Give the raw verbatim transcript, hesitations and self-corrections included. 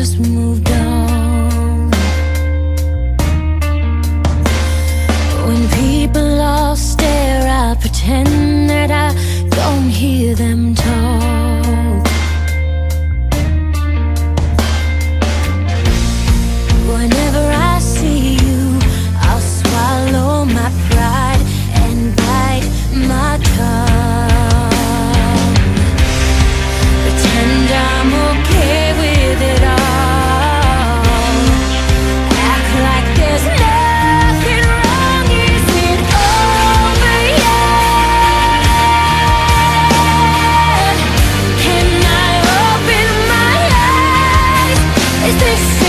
just moved on. When people all stare, I pretend that I don't hear them talk. Whenever I see you, I'll swallow my pride and bite my tongue. Pretend I'm okay with it all. Act like there's nothing wrong. Is it over yet? Can I open my eyes? Is this